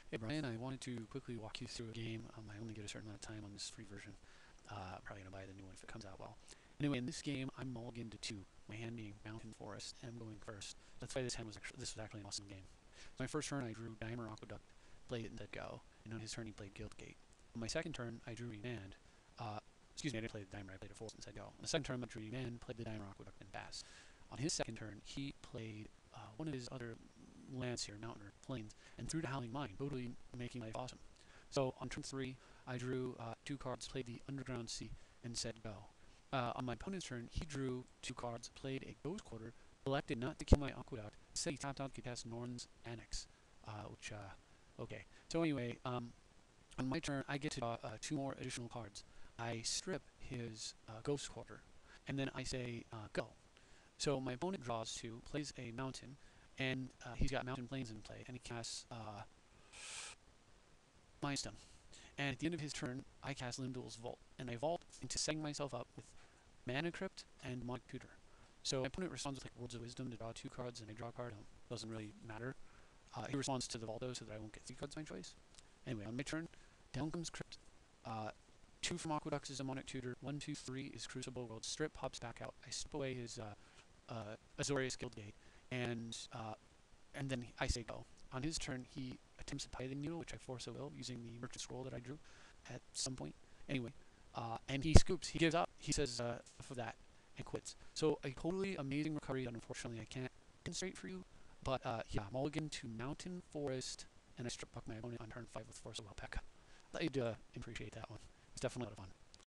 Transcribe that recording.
Hey Brian, I wanted to quickly walk you through a game. I only get a certain amount of time on this free version. Probably gonna buy the new one if it comes out well. Anyway, in this game, I'm mulliganed to two. My hand being Mountain Forest, and I'm going first. That's why this was actually an awesome game. So my first turn, I drew Dimer Aqueduct, played it and said go. And on his turn, he played Guildgate. On my second turn, I drew Remand. Excuse me, I didn't play the Dimer. I played a Forest and said go. On the second turn, I drew Remand, played the Dimer Aqueduct and passed. On his second turn, he played one of his other lands here, mountain or plains, and threw the Howling Mine, totally making life awesome. So on turn 3, I drew 2 cards, played the Underground Sea, and said go. On my opponent's turn, he drew 2 cards, played a Ghost Quarter, elected not to kill my Aqueduct, said he tapped out to cast Norn's Annex, okay. So anyway, on my turn, I get to draw 2 more additional cards. I strip his Ghost Quarter, and then I say go. So my opponent draws 2, plays a mountain, and he's got Mountain Plains in play, and he casts Mindstone. And at the end of his turn, I cast Lindul's Vault, and I vault into setting myself up with Mana Crypt and Demonic Tutor. So my opponent responds with like Words of Wisdom to draw 2 cards, and I draw a card. Doesn't really matter. He responds to the Vault though, so that I won't get 3 cards of my choice. Anyway, on my turn, down comes Crypt. 2 from Aqueducts is Demonic Tutor. 1, 2, 3 is Crucible World. Strip pops back out. I strip away his Azorius Guildgate, and then I say go. On his turn, he attempts a Tithing Needle, which I force a will using the Merchant Scroll that I drew at some point. Anyway, and he scoops. He gives up. He says enough of that and quits. So a totally amazing recovery that unfortunately I can't demonstrate for you. But yeah, mulligan to Mountain Forest, and I strip buck my opponent on turn 5 with Force of Will Pekka. Thought you'd appreciate that one. It's definitely a lot of fun.